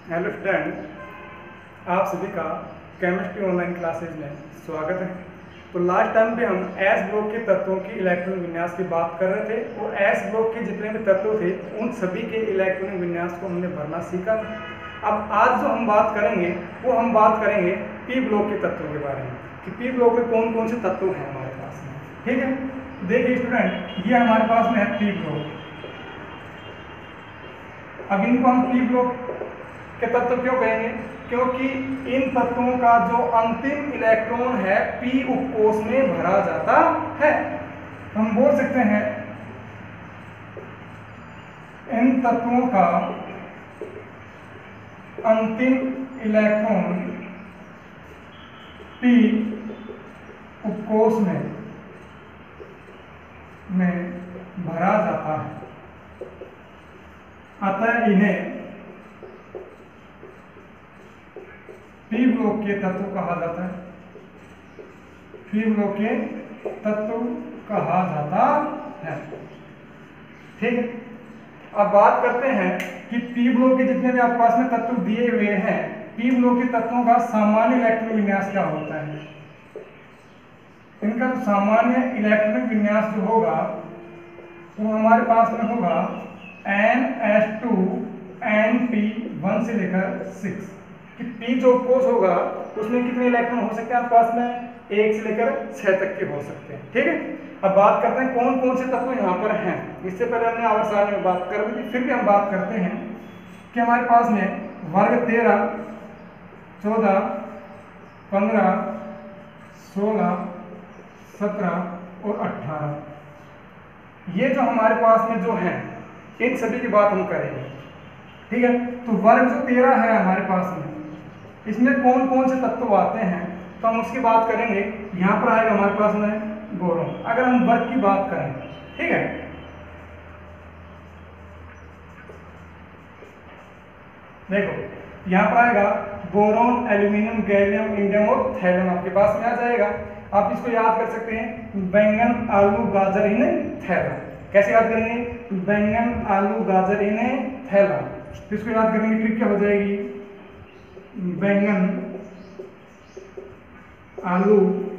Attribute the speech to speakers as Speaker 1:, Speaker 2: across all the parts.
Speaker 1: Hello student, आप सभी का केमिस्ट्री ऑनलाइन क्लासेज में स्वागत है। तो लास्ट टाइम पे हम एस ब्लॉक के तत्वों की इलेक्ट्रॉनिक विन्यास की बात कर रहे थे और एस ब्लॉक के जितने भी तत्व थे उन सभी के इलेक्ट्रॉनिक विन्यास को हमने भरना सीखा था। अब आज जो हम बात करेंगे वो हम बात करेंगे पी ब्लॉक के तत्वों के बारे में कि पी ब्लॉक में कौन कौन से तत्व हैं हमारे पास में। ठीक है, देखिए स्टूडेंट, ये हमारे पास में है पी ब्लॉक। अब इनको हम पी ब्लॉक के तत्व क्यों कहेंगे? क्योंकि इन तत्वों का जो अंतिम इलेक्ट्रॉन है पी उपकोष में भरा जाता है। हम बोल सकते हैं इन तत्वों का अंतिम इलेक्ट्रॉन पी उपकोष में भरा जाता है, अतः इन्हें पी ब्लॉक के तत्व कहा जाता है। पी ब्लॉक के तत्व कहा जाता है। ठीक है, अब बात करते हैं कि पी ब्लॉक के जितने भी आपके पास में तत्व दिए हुए हैं, पी ब्लॉक के तत्वों का सामान्य इलेक्ट्रॉनिक विन्यास क्या होता है। इनका जो सामान्य इलेक्ट्रॉनिक विन्यास जो होगा वो हमारे पास में होगा NH2 NP1 से लेकर 6 कि पी जो उपकोष होगा उसमें कितने इलेक्ट्रॉन हो सकते हैं आपके पास में? 1 से लेकर 6 तक के हो सकते हैं। ठीक है, अब बात करते हैं कौन कौन से तत्व यहाँ पर हैं। इससे पहले हमने आवर्त में बात कर ली थी, फिर भी हम बात करते हैं कि हमारे पास में वर्ग 13, 14, 15, 16, 17 और 18 ये जो हमारे पास में जो हैं इन सभी की बात हम करेंगे। ठीक है, तो वर्ग जो 13 है हमारे पास में, इसमें कौन कौन से तत्व आते हैं तो हम उसकी बात करेंगे। यहाँ पर आएगा हमारे पास में बोरोन, अगर हम वर्ग की बात करें। ठीक है, देखो यहाँ पर आएगा बोरोन, एल्यूमिनियम, गैलियम, इंडियम और थैलियम आपके पास में आ जाएगा। आप इसको याद कर सकते हैं बैंगन, आलू, गाजर, इन्हें थैला। कैसे याद करेंगे? बैंगन, आलू, गाजर, इन्हें थैला। तो इसको याद करने की ट्रिक क्या हो जाएगी? बैंगन, आलू,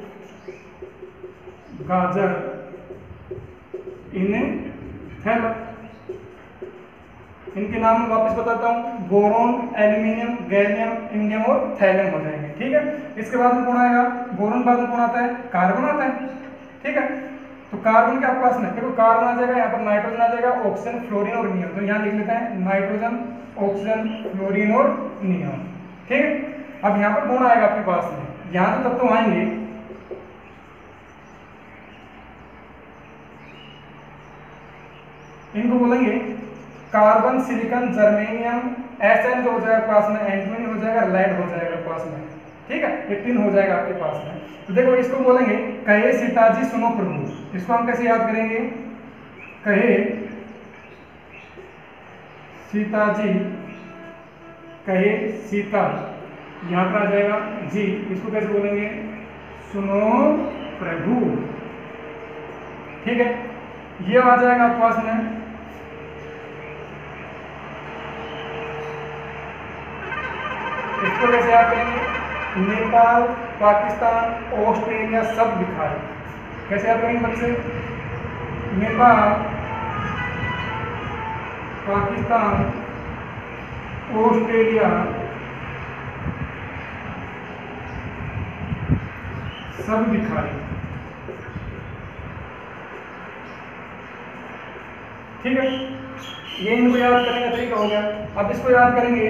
Speaker 1: गाजर, इन्हें थैला। इनके नाम वापस बताता हूं, बोरोन, एल्यूमिनियम, गैलियम, इंडियम और थैलियम हो जाएंगे। ठीक है, इसके बाद में कौन आएगा? बोरोन बाद में कौन आता है? कार्बन आता है। ठीक है, तो कार्बन के आपके पास में देखो कार्बन आ जाएगा, यहाँ पर नाइट्रोजन आ जाएगा, ऑक्सीजन, फ्लोरीन और नियॉन। तो यहाँ लिख लेते हैं नाइट्रोजन, ऑक्सीजन, फ्लोरीन और नियॉन। ठीक है, अब यहाँ पर कौन आएगा आपके पास में? यहाँ तो तत्व आएंगे, इनको बोलेंगे कार्बन, सिलिकॉन, जर्मेनियम, Sn जो हो जाएगा पास में, एंटीमनी हो जाएगा, लेड हो जाएगा पास में। ठीक है, ये 3 हो जाएगा आपके पास में। तो देखो इसको बोलेंगे कहे सीताजी सुनो प्रभु। इसको हम कैसे याद करेंगे? कहे सीताजी, कहे सीता, यहाँ पर आ जाएगा जी। इसको कैसे बोलेंगे? सुनो प्रभु। ठीक है, ये आ जाएगा आपके पास में। इसको कैसे याद करेंगे? नेपाल, पाकिस्तान, ऑस्ट्रेलिया सब दिखा है। कैसे याद करेंगे बच्चे? नेपाल, पाकिस्तान, ऑस्ट्रेलिया सब दिखा है। ठीक है, ये इनको याद करने का तरीका हो गया। अब इसको याद करेंगे,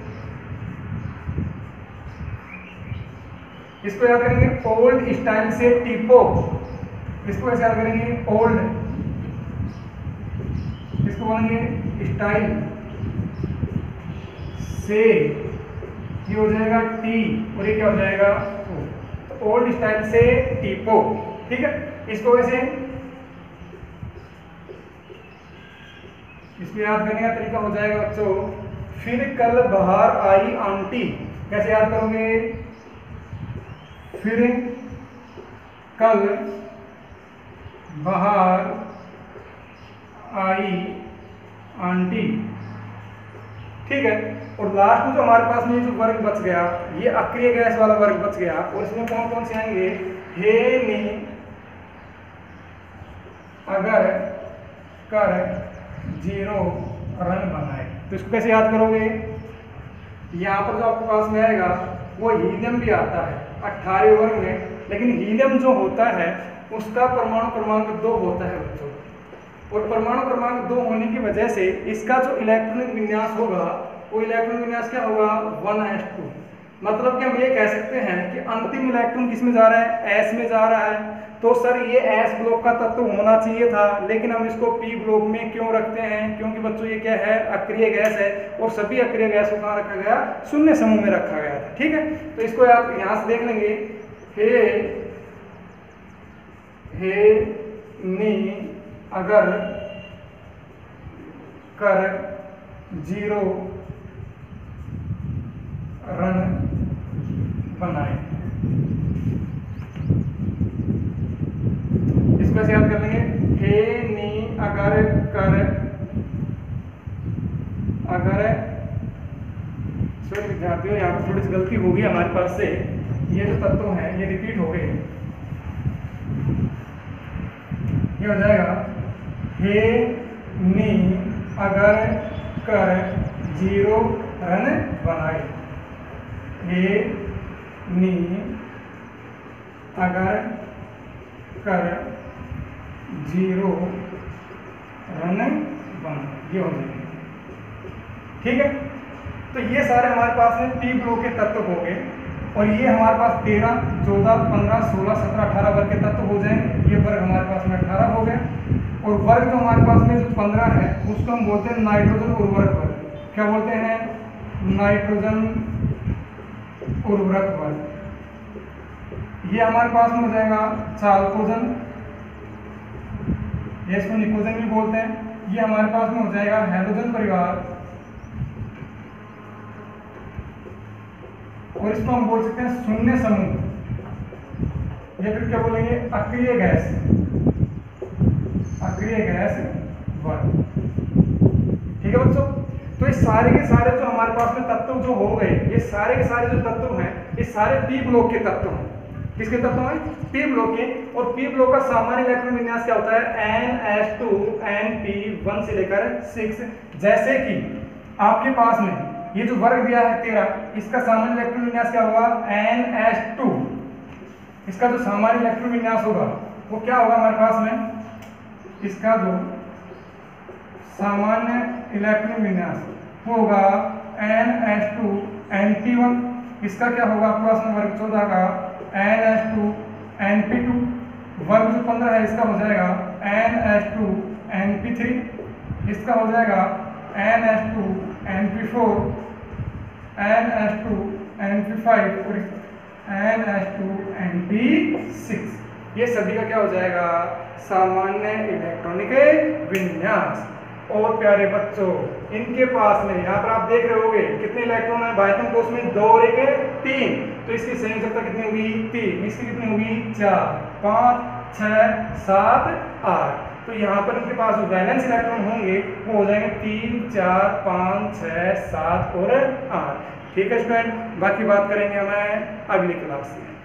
Speaker 1: इसको याद करेंगे ओल्ड स्टाइल से टीपो। इसको कैसे याद करेंगे? ओल्ड, इसको बोलेंगे स्टाइल से, ये हो जाएगा टी और ये क्या हो जाएगा? ओ। तो ओल्ड स्टाइल से टीपो। ठीक है, इसको कैसे, इसको याद करने का तरीका हो जाएगा बच्चों, फिर कल बाहर आई आंटी। कैसे याद करोगे? फिर कल बाहर आई आंटी। ठीक है। और लास्ट में जो हमारे पास में जो वर्ग बच गया, ये अक्रिय गैस वाला वर्ग बच गया, और इसमें कौन कौन से आएंगे, हे नी अगर कर 0 रन बनाए। तो इसको कैसे याद करोगे, यहाँ पर जो आपके पास में आएगा वो हीलियम भी आता है 18 वर्ग में, लेकिन हीलियम जो होता है उसका परमाणु क्रमांक 2 होता है बच्चों, और परमाणु क्रमांक 2 होने की वजह से इसका जो इलेक्ट्रॉनिक विन्यास होगा वो इलेक्ट्रॉन विन्यास क्या होगा, 1s2। मतलब कि हम ये कह सकते हैं कि अंतिम इलेक्ट्रॉन किस में जा रहा है, s में जा रहा है। तो सर ये s ब्लॉक का तत्व होना चाहिए था, लेकिन हम इसको p ब्लॉक में क्यों रखते हैं, क्योंकि बच्चों ये क्या है, अक्रिय गैस है, और सभी अक्रिय गैस को कहाँ रखा गया, शून्य समूह में रखा गया था। ठीक है, तो इसको आप यहाँ से देख लेंगे, हे नी अगर कर 0 रन बनाए। इसको ऐसे याद कर लेंगे, हे नी अगर कर, अगर सॉरी विद्यार्थियों यहाँ पर थोड़ी सी गलती होगी हमारे पास से, ये जो तत्व हैं ये रिपीट हो गए। ये हो जाएगा, हे नी अगर कर 0 रन बनाए। हे नी अगर कर 0 रन बनाए, ये हो जाएगा। ठीक है, तो ये सारे हमारे पास में पी ब्लॉक के तत्व हो गए, और ये हमारे पास 13, 14, 15, 16, 17, 18 वर्ग के तत्व हो जाएंगे। ये वर्ग हमारे पास में 18 हो गए, और वर्ग जो हमारे पास में जो 15 है उसको हम बोलते हैं नाइट्रोजन उर्वरक वर्ग। क्या बोलते हैं, नाइट्रोजन उर्वरक वर्ग। ये हमारे पास में हो जाएगा चाल्कोजन, ये इसको निकोजन भी बोलते हैं। ये हमारे पास में हो जाएगा हैलोजन परिवार, और इसको हम बोल सकते हैं शून्य समूह, या फिर क्या बोलेंगे, अक्रिय गैस, अक्रिय गैस वर्ग। ठीक है बच्चों, तो ये सारे के सारे जो हमारे पास में तत्व जो हो गए, ये सारे के सारे जो तत्व हैं ये सारे पी ब्लॉक के तत्व हैं। किसके तत्व हैं, पी ब्लॉक के। और पी ब्लॉक का सामान्य इलेक्ट्रॉन विन्यास क्या होता है, NS2 NP1 से लेकर 6। जैसे कि आपके पास में ये जो वर्ग दिया है 13, इसका सामान्य इलेक्ट्रॉन विन्यास क्या होगा, NS2। इसका जो सामान्य इलेक्ट्रॉन विन्यास होगा वो क्या होगा हमारे पास में, इसका जो सामान्य इलेक्ट्रॉन विन्यास होगा NS2 NP1। इसका क्या होगा आपके पास में वर्ग 14 का NS2 NP2। वर्ग जो 15 है इसका हो जाएगा NS2 NP3। इसका हो जाएगा NS2 NP4, NS2 NP5 और NS2 NP6। ये सभी का क्या हो जाएगा, सामान्य इलेक्ट्रॉनिक विन्यास। और प्यारे बच्चों, इनके पास में यहाँ पर आप देख रहे होंगे कितने इलेक्ट्रॉन है, बाह्यतम कोश में 2 और 3, तो इसकी संयोजकता कितनी होगी, 3। इसकी कितनी होगी, 4, 5, 6, 7, 8। तो यहाँ पर इनके पास जो वैलेंस इलेक्ट्रॉन होंगे वो हो जाएंगे 3, 4, 5, 6, 7 और 8। ठीक है स्टूडेंट, बाकी बात करेंगे हमें अगली क्लास में।